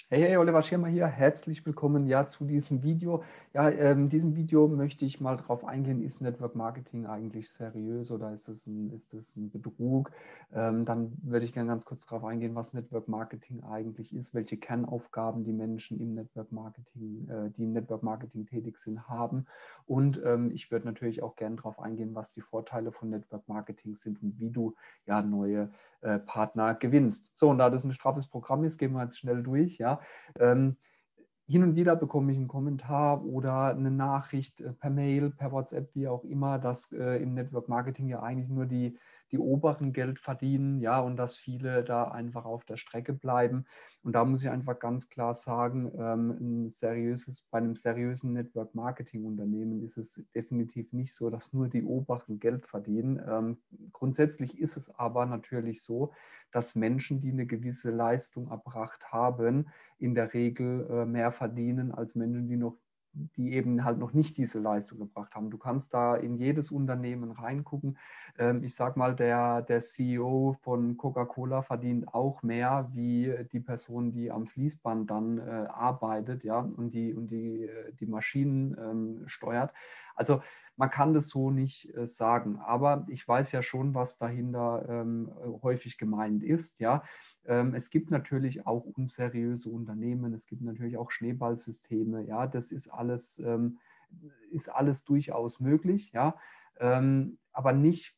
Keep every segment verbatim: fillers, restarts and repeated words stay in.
Hey, hey, Oliver Schirmer hier. Herzlich willkommen ja zu diesem Video. Ja, ähm, in diesem Video möchte ich mal darauf eingehen, ist Network Marketing eigentlich seriös oder ist es ein, ist es ein Betrug? Ähm, dann würde ich gerne ganz kurz darauf eingehen, was Network Marketing eigentlich ist, welche Kernaufgaben die Menschen im Network Marketing, äh, die im Network Marketing tätig sind, haben. Und ähm, ich würde natürlich auch gerne darauf eingehen, was die Vorteile von Network Marketing sind und wie du ja neue äh, Partner gewinnst. So, und da das ein straffes Programm ist, gehen wir jetzt schnell durch. Ja. Ähm, hin und wieder bekomme ich einen Kommentar oder eine Nachricht äh, per Mail, per WhatsApp, wie auch immer, dass äh, im Network Marketing ja eigentlich nur die, die Oberen Geld verdienen, ja, und dass viele da einfach auf der Strecke bleiben. Und da muss ich einfach ganz klar sagen, ähm, ein seriöses, bei einem seriösen Network Marketing Unternehmen ist es definitiv nicht so, dass nur die Oberen Geld verdienen. Ähm, grundsätzlich ist es aber natürlich so, dass Menschen, die eine gewisse Leistung erbracht haben, in der Regel äh, mehr verdienen als Menschen, die noch die eben halt noch nicht diese Leistung gebracht haben. Du kannst da in jedes Unternehmen reingucken. Ähm, ich sage mal, der, der C E O von Coca-Cola verdient auch mehr wie die Person, die am Fließband dann äh, arbeitet, ja, und die, und die, äh, die Maschinen ähm, steuert. Also man kann das so nicht äh, sagen, aber ich weiß ja schon, was dahinter ähm, häufig gemeint ist, ja. Ähm, es gibt natürlich auch unseriöse Unternehmen, es gibt natürlich auch Schneeballsysteme, ja, das ist alles, ähm, ist alles durchaus möglich, ja, ähm, aber nicht,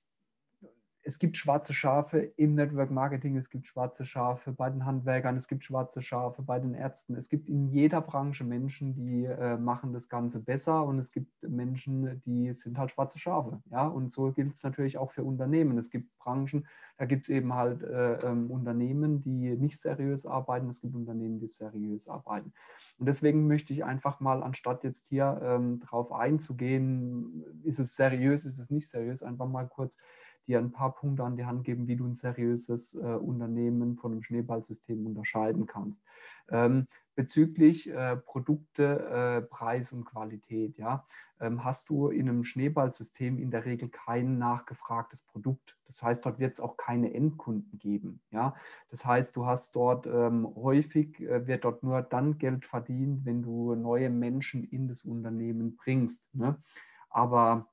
es gibt schwarze Schafe im Network Marketing, es gibt schwarze Schafe bei den Handwerkern, es gibt schwarze Schafe bei den Ärzten. Es gibt in jeder Branche Menschen, die äh, machen das Ganze besser und es gibt Menschen, die sind halt schwarze Schafe. Ja? Und so gilt es natürlich auch für Unternehmen. Es gibt Branchen, da gibt es eben halt äh, ähm, Unternehmen, die nicht seriös arbeiten, es gibt Unternehmen, die seriös arbeiten. Und deswegen möchte ich einfach mal, anstatt jetzt hier ähm, drauf einzugehen, ist es seriös, ist es nicht seriös, einfach mal kurz dir ein paar Punkte an die Hand geben, wie du ein seriöses äh, Unternehmen von einem Schneeballsystem unterscheiden kannst. Ähm, bezüglich äh, Produkte, äh, Preis und Qualität, ja, ähm, hast du in einem Schneeballsystem in der Regel kein nachgefragtes Produkt. Das heißt, dort wird es auch keine Endkunden geben. Ja? Das heißt, du hast dort ähm, häufig, äh, wird dort nur dann Geld verdient, wenn du neue Menschen in das Unternehmen bringst. Ne? Aber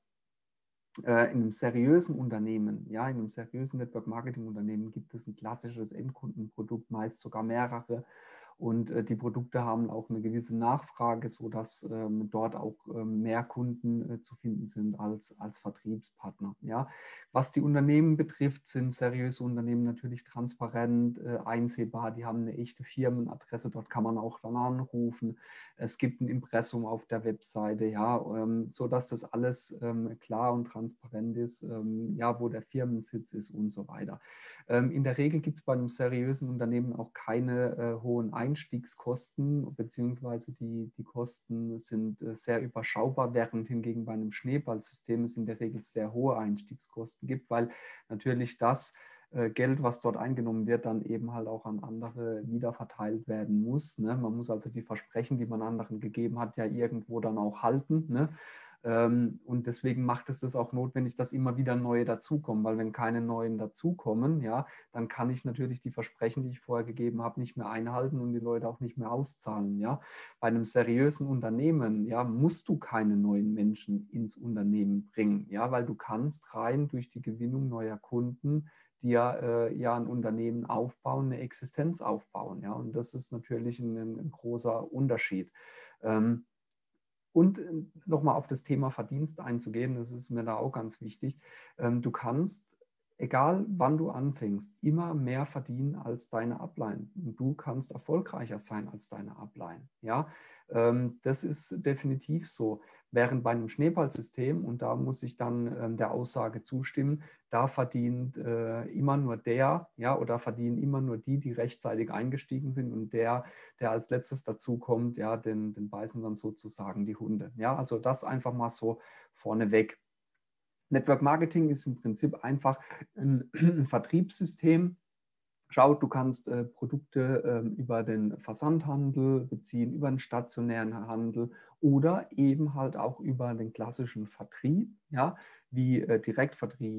äh, in einem seriösen Unternehmen, ja, in einem seriösen Network-Marketing-Unternehmen gibt es ein klassisches Endkundenprodukt, meist sogar mehrere. Und äh, die Produkte haben auch eine gewisse Nachfrage, sodass ähm, dort auch ähm, mehr Kunden äh, zu finden sind als, als Vertriebspartner. Ja. Was die Unternehmen betrifft, sind seriöse Unternehmen natürlich transparent, äh, einsehbar. Die haben eine echte Firmenadresse, dort kann man auch dann anrufen. Es gibt ein Impressum auf der Webseite, ja, ähm, sodass das alles ähm, klar und transparent ist, ähm, ja, wo der Firmensitz ist und so weiter. Ähm, in der Regel gibt es bei einem seriösen Unternehmen auch keine äh, hohen Einstiegskosten, beziehungsweise die, die Kosten sind äh, sehr überschaubar, während hingegen bei einem Schneeballsystem es in der Regel sehr hohe Einstiegskosten gibt, weil natürlich das äh, Geld, was dort eingenommen wird, dann eben halt auch an andere wiederverteilt werden muss. Ne? Man muss also die Versprechen, die man anderen gegeben hat, ja irgendwo dann auch halten. Ne? Ähm, und deswegen macht es das auch notwendig, dass immer wieder neue dazukommen, weil wenn keine neuen dazukommen, ja, dann kann ich natürlich die Versprechen, die ich vorher gegeben habe, nicht mehr einhalten und die Leute auch nicht mehr auszahlen. Ja? Bei einem seriösen Unternehmen, ja, musst du keine neuen Menschen ins Unternehmen bringen, ja, weil du kannst rein durch die Gewinnung neuer Kunden die ja, äh, ja ein Unternehmen aufbauen, eine Existenz aufbauen. Ja? Und das ist natürlich ein, ein großer Unterschied. Ähm, und äh, nochmal auf das Thema Verdienst einzugehen, das ist mir da auch ganz wichtig. Ähm, du kannst, egal wann du anfängst, immer mehr verdienen als deine Upline. Und du kannst erfolgreicher sein als deine Upline. Ja? Ähm, das ist definitiv so. Während bei einem Schneeballsystem, und da muss ich dann ähm, der Aussage zustimmen, da verdient äh, immer nur der, ja, oder verdienen immer nur die, die rechtzeitig eingestiegen sind und der, der als letztes dazukommt, ja, den, den beißen dann sozusagen die Hunde. Ja, also das einfach mal so vorneweg. Network Marketing ist im Prinzip einfach ein, ein Vertriebssystem. Schau, du kannst äh, Produkte äh, über den Versandhandel beziehen, über den stationären Handel oder eben halt auch über den klassischen Vertrieb, ja, wie äh, Direktvertrieb,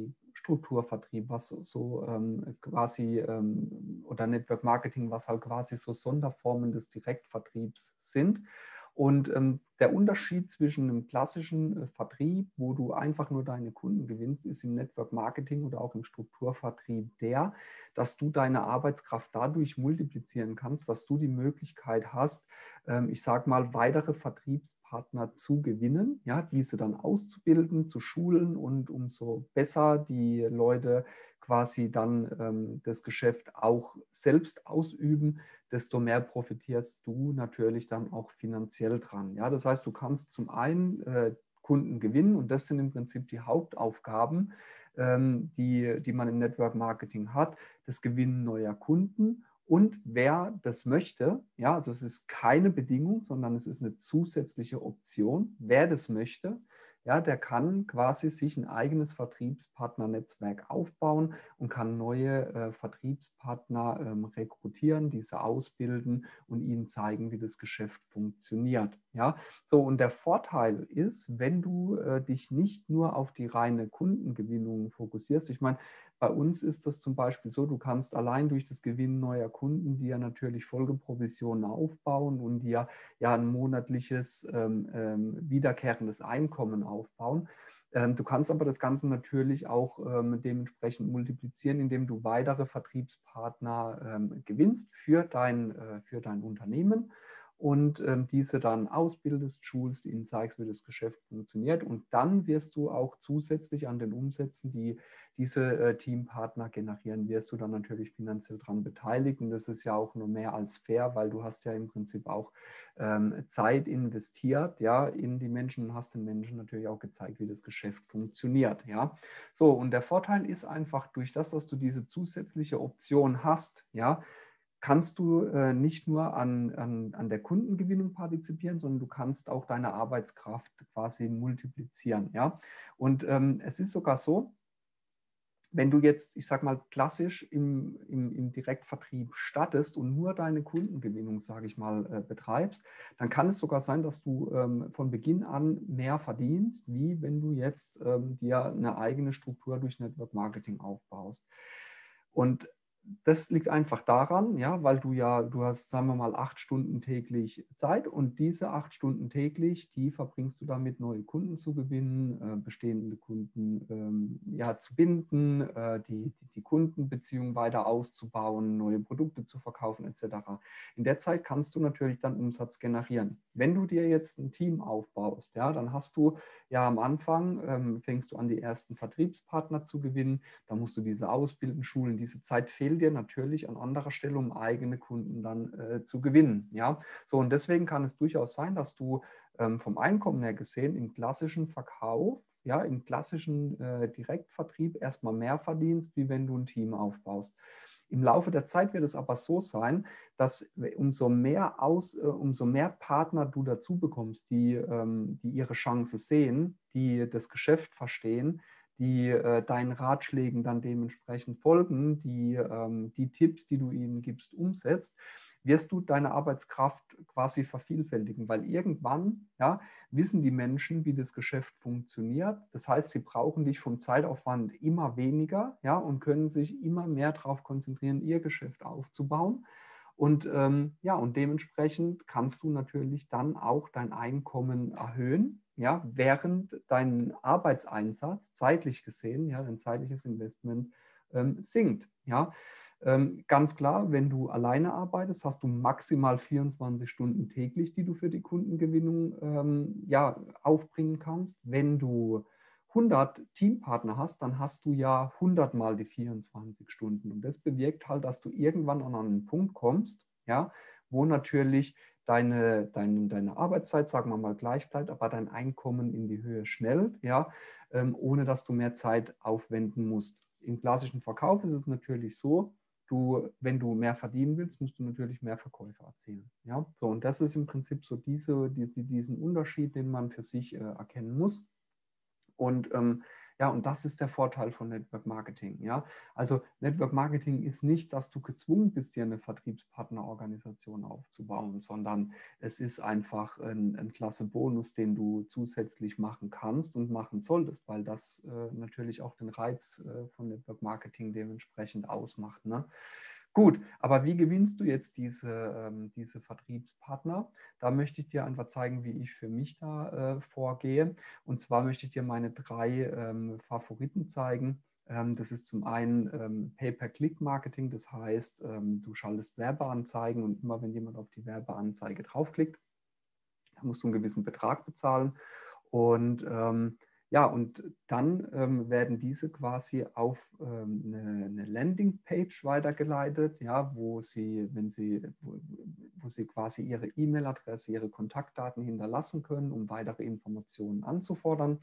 Strukturvertrieb, was so, so ähm, quasi, ähm, oder Network Marketing, was halt quasi so Sonderformen des Direktvertriebs sind. Und ähm, der Unterschied zwischen einem klassischen äh, Vertrieb, wo du einfach nur deine Kunden gewinnst, ist im Network Marketing oder auch im Strukturvertrieb der, dass du deine Arbeitskraft dadurch multiplizieren kannst, dass du die Möglichkeit hast, ähm, ich sage mal, weitere Vertriebspartner zu gewinnen, ja, diese dann auszubilden, zu schulen und umso besser die Leute quasi dann ähm, das Geschäft auch selbst ausüben, desto mehr profitierst du natürlich dann auch finanziell dran. Ja? Das heißt, du kannst zum einen äh, Kunden gewinnen und das sind im Prinzip die Hauptaufgaben, ähm, die, die man im Network Marketing hat, das Gewinnen neuer Kunden. Und wer das möchte, ja, also es ist keine Bedingung, sondern es ist eine zusätzliche Option. Wer das möchte, ja, der kann quasi sich ein eigenes Vertriebspartnernetzwerk aufbauen und kann neue äh, Vertriebspartner ähm, rekrutieren, diese ausbilden und ihnen zeigen, wie das Geschäft funktioniert. Ja, so, und der Vorteil ist, wenn du äh, dich nicht nur auf die reine Kundengewinnung fokussierst, ich meine, bei uns ist das zum Beispiel so, du kannst allein durch das Gewinnen neuer Kunden dir natürlich Folgeprovisionen aufbauen und dir ja ein monatliches ähm, ähm, wiederkehrendes Einkommen aufbauen. Ähm, du kannst aber das Ganze natürlich auch ähm, dementsprechend multiplizieren, indem du weitere Vertriebspartner ähm, gewinnst für dein, äh, für dein Unternehmen und ähm, diese dann ausbildest, schulst, ihnen zeigst, wie das Geschäft funktioniert. Und dann wirst du auch zusätzlich an den Umsätzen, die diese äh, Teampartner generieren, wirst du dann natürlich finanziell daran beteiligt. Und das ist ja auch nur mehr als fair, weil du hast ja im Prinzip auch ähm, Zeit investiert, ja, in die Menschen und hast den Menschen natürlich auch gezeigt, wie das Geschäft funktioniert. Ja. So, und der Vorteil ist einfach durch das, dass du diese zusätzliche Option hast, ja, kannst du äh, nicht nur an, an, an der Kundengewinnung partizipieren, sondern du kannst auch deine Arbeitskraft quasi multiplizieren. Ja? Und ähm, es ist sogar so, wenn du jetzt, ich sag mal, klassisch im, im, im Direktvertrieb startest und nur deine Kundengewinnung, sage ich mal, äh, betreibst, dann kann es sogar sein, dass du ähm, von Beginn an mehr verdienst, wie wenn du jetzt ähm, dir eine eigene Struktur durch Network Marketing aufbaust. Und das liegt einfach daran, ja, weil du ja, du hast, sagen wir mal, acht Stunden täglich Zeit und diese acht Stunden täglich, die verbringst du damit, neue Kunden zu gewinnen, äh, bestehende Kunden ähm, ja, zu binden, äh, die, die, die Kundenbeziehung weiter auszubauen, neue Produkte zu verkaufen et cetera. In der Zeit kannst du natürlich dann Umsatz generieren. Wenn du dir jetzt ein Team aufbaust, ja, dann hast du ja am Anfang, ähm, fängst du an, die ersten Vertriebspartner zu gewinnen, da musst du diese ausbilden, schulen, diese Zeit fehlt dir natürlich an anderer Stelle, um eigene Kunden dann äh, zu gewinnen. Ja? So, und deswegen kann es durchaus sein, dass du ähm, vom Einkommen her gesehen im klassischen Verkauf, ja, im klassischen äh, Direktvertrieb erstmal mehr verdienst, wie wenn du ein Team aufbaust. Im Laufe der Zeit wird es aber so sein, dass umso mehr, aus, äh, umso mehr Partner du dazu bekommst, die, ähm, die ihre Chance sehen, die das Geschäft verstehen, die äh, deinen Ratschlägen dann dementsprechend folgen, die ähm, die Tipps, die du ihnen gibst, umsetzt, wirst du deine Arbeitskraft quasi vervielfältigen, weil irgendwann ja, wissen die Menschen, wie das Geschäft funktioniert. Das heißt, sie brauchen dich vom Zeitaufwand immer weniger, ja, und können sich immer mehr darauf konzentrieren, ihr Geschäft aufzubauen. Und ähm, ja, und dementsprechend kannst du natürlich dann auch dein Einkommen erhöhen, ja, während dein Arbeitseinsatz zeitlich gesehen, ja, dein zeitliches Investment ähm, sinkt. Ja. Ähm, ganz klar, wenn du alleine arbeitest, hast du maximal vierundzwanzig Stunden täglich, die du für die Kundengewinnung ähm, ja, aufbringen kannst. Wenn du hundert Teampartner hast, dann hast du ja hundert mal die vierundzwanzig Stunden. Und das bewirkt halt, dass du irgendwann an einen Punkt kommst, ja, wo natürlich deine, deine, deine Arbeitszeit, sagen wir mal, gleich bleibt, aber dein Einkommen in die Höhe schnellt, ja, ähm, ohne dass du mehr Zeit aufwenden musst. Im klassischen Verkauf ist es natürlich so, du, wenn du mehr verdienen willst, musst du natürlich mehr Verkäufe erzielen. Ja? So, und das ist im Prinzip so diese, die, diesen Unterschied, den man für sich äh, erkennen muss. Und ähm, Ja, und das ist der Vorteil von Network Marketing. Ja, also Network Marketing ist nicht, dass du gezwungen bist, dir eine Vertriebspartnerorganisation aufzubauen, sondern es ist einfach ein, ein klasse Bonus, den du zusätzlich machen kannst und machen solltest, weil das äh, natürlich auch den Reiz äh, von Network Marketing dementsprechend ausmacht. Ne? Gut, aber wie gewinnst du jetzt diese, ähm, diese Vertriebspartner? Da möchte ich dir einfach zeigen, wie ich für mich da äh, vorgehe. Und zwar möchte ich dir meine drei ähm, Favoriten zeigen. Ähm, das ist zum einen ähm, Pay-per-Click-Marketing, das heißt, ähm, du schaltest Werbeanzeigen und immer wenn jemand auf die Werbeanzeige draufklickt, dann musst du einen gewissen Betrag bezahlen. Und ähm, ja, und dann ähm, werden diese quasi auf ähm, eine, eine Landingpage weitergeleitet, ja, wo sie, wenn sie, wo, wo sie quasi ihre E-Mail-Adresse, ihre Kontaktdaten hinterlassen können, um weitere Informationen anzufordern.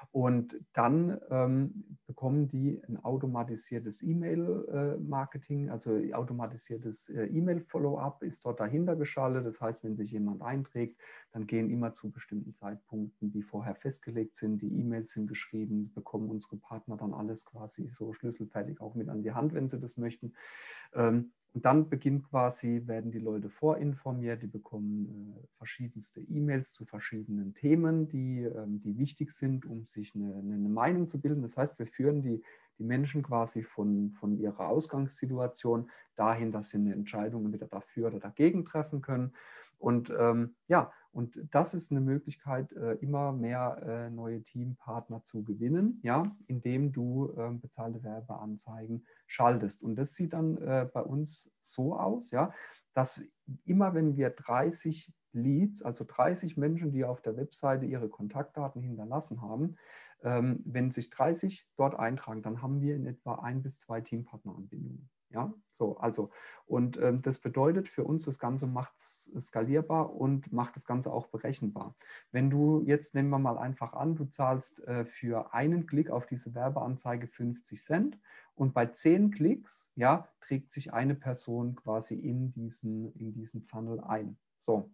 Und dann ähm, bekommen die ein automatisiertes E-Mail-Marketing, also automatisiertes äh, E-Mail-Follow-up ist dort dahinter geschaltet. Das heißt, wenn sich jemand einträgt, dann gehen immer zu bestimmten Zeitpunkten, die vorher festgelegt sind, die E-Mails sind geschrieben, bekommen unsere Partner dann alles quasi so schlüsselfertig auch mit an die Hand, wenn sie das möchten. Ähm, und dann beginnt quasi, werden die Leute vorinformiert, die bekommen äh, verschiedenste E-Mails zu verschiedenen Themen, die, ähm, die wichtig sind, um sich eine, eine Meinung zu bilden. Das heißt, wir führen die, die Menschen quasi von, von ihrer Ausgangssituation dahin, dass sie eine Entscheidung entweder dafür oder dagegen treffen können. Und ähm, ja, und das ist eine Möglichkeit, äh, immer mehr äh, neue Teampartner zu gewinnen, ja, indem du äh, bezahlte Werbeanzeigen schaltest. Und das sieht dann äh, bei uns so aus, ja, dass immer wenn wir dreißig Leads, also dreißig Menschen, die auf der Webseite ihre Kontaktdaten hinterlassen haben, ähm, wenn sich dreißig dort eintragen, dann haben wir in etwa ein bis zwei Teampartneranbindungen. Ja, so, also, und ähm, das bedeutet für uns, das Ganze macht es skalierbar und macht das Ganze auch berechenbar. Wenn du jetzt, nehmen wir mal einfach an, du zahlst äh, für einen Klick auf diese Werbeanzeige fünfzig Cent und bei zehn Klicks, ja, trägt sich eine Person quasi in diesen, in diesen Funnel ein. So,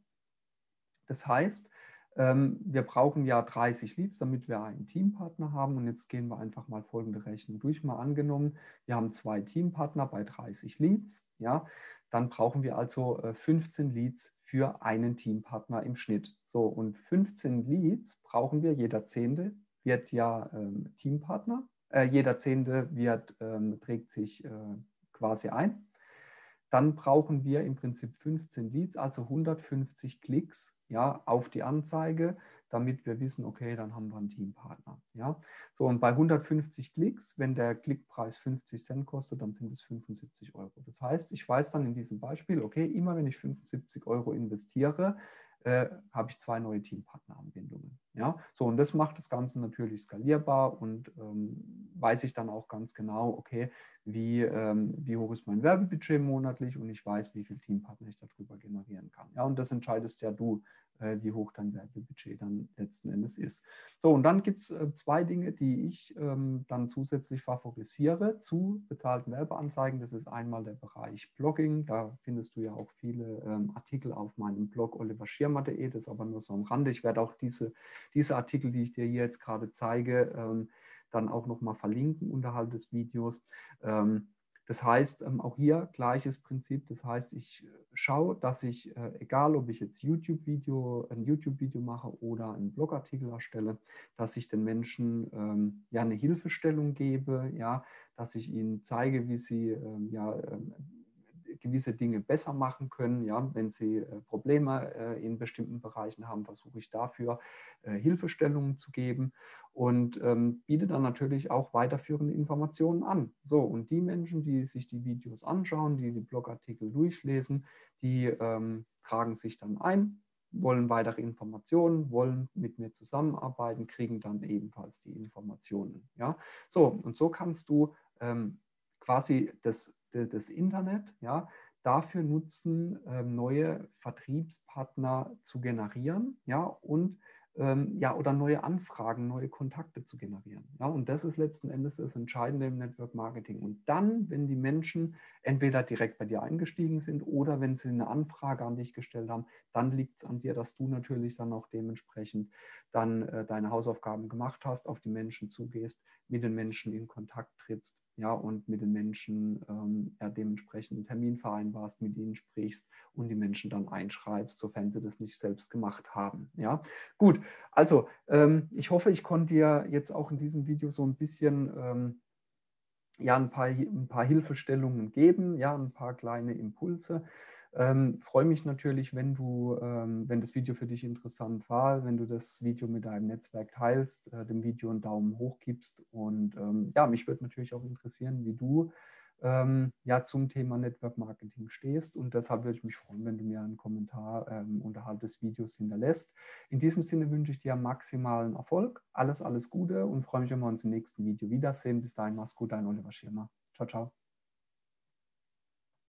das heißt, ähm, wir brauchen ja dreißig Leads, damit wir einen Teampartner haben. Und jetzt gehen wir einfach mal folgende Rechnung durch. Mal angenommen, wir haben zwei Teampartner bei dreißig Leads. Ja, dann brauchen wir also äh, fünfzehn Leads für einen Teampartner im Schnitt. So, und fünfzehn Leads brauchen wir. Jeder Zehnte wird ja ähm, Teampartner. Äh, jeder Zehnte wird, ähm, trägt sich äh, quasi ein. Dann brauchen wir im Prinzip fünfzehn Leads, also hundertfünfzig Klicks, ja, auf die Anzeige, damit wir wissen, okay, dann haben wir einen Teampartner. Ja. So, und bei hundertfünfzig Klicks, wenn der Klickpreis fünfzig Cent kostet, dann sind es fünfundsiebzig Euro. Das heißt, ich weiß dann in diesem Beispiel, okay, immer wenn ich fünfundsiebzig Euro investiere, äh, habe ich zwei neue Teampartneranbindungen. Ja? So, und das macht das Ganze natürlich skalierbar und ähm, weiß ich dann auch ganz genau, okay, wie, ähm, wie hoch ist mein Werbebudget monatlich und ich weiß, wie viele Teampartner ich darüber generieren kann. Ja, und das entscheidest ja du, äh, wie hoch dein Werbebudget dann letzten Endes ist. So, und dann gibt es äh, zwei Dinge, die ich ähm, dann zusätzlich favorisiere zu bezahlten Werbeanzeigen. Das ist einmal der Bereich Blogging. Da findest du ja auch viele ähm, Artikel auf meinem Blog oliver schirmer punkt de. Das ist aber nur so am Rande. Ich werde auch diese, diese Artikel, die ich dir hier jetzt gerade zeige, ähm, dann auch nochmal verlinken unterhalb des Videos. Ähm, das heißt, ähm, auch hier gleiches Prinzip. Das heißt, ich schaue, dass ich, äh, egal ob ich jetzt YouTube-Video, ein YouTube-Video mache oder einen Blogartikel erstelle, dass ich den Menschen ähm, ja eine Hilfestellung gebe, ja, dass ich ihnen zeige, wie sie ähm, ja, ähm, gewisse Dinge besser machen können. Ja, wenn sie äh, Probleme äh, in bestimmten Bereichen haben, versuche ich dafür äh, Hilfestellungen zu geben und ähm, biete dann natürlich auch weiterführende Informationen an. So, und die Menschen, die sich die Videos anschauen, die die Blogartikel durchlesen, die ähm, tragen sich dann ein, wollen weitere Informationen, wollen mit mir zusammenarbeiten, kriegen dann ebenfalls die Informationen. Ja, so, und so kannst du ähm, quasi das, das Internet, ja, dafür nutzen, ähm, neue Vertriebspartner zu generieren, ja, und ähm, ja, oder neue Anfragen, neue Kontakte zu generieren. Ja, und das ist letzten Endes das Entscheidende im Network Marketing. Und dann, wenn die Menschen entweder direkt bei dir eingestiegen sind oder wenn sie eine Anfrage an dich gestellt haben, dann liegt es an dir, dass du natürlich dann auch dementsprechend dann äh, deine Hausaufgaben gemacht hast, auf die Menschen zugehst, mit den Menschen in Kontakt trittst, ja, und mit den Menschen ähm, ja, dementsprechend einen Termin vereinbarst, mit ihnen sprichst und die Menschen dann einschreibst, sofern sie das nicht selbst gemacht haben. Ja, gut. Also, ähm, ich hoffe, ich konnte dir jetzt auch in diesem Video so ein bisschen ähm, ja, ein paar, ein paar Hilfestellungen geben, ja, ein paar kleine Impulse. Ähm, freue mich natürlich, wenn du, ähm, wenn das Video für dich interessant war, wenn du das Video mit deinem Netzwerk teilst, äh, dem Video einen Daumen hoch gibst. Und ähm, ja, mich würde natürlich auch interessieren, wie du ähm, ja, zum Thema Network Marketing stehst. Und deshalb würde ich mich freuen, wenn du mir einen Kommentar ähm, unterhalb des Videos hinterlässt. In diesem Sinne wünsche ich dir maximalen Erfolg, alles, alles Gute und freue mich, wenn wir uns im nächsten Video wiedersehen. Bis dahin, mach's gut, dein Oliver Schirmer. Ciao, ciao.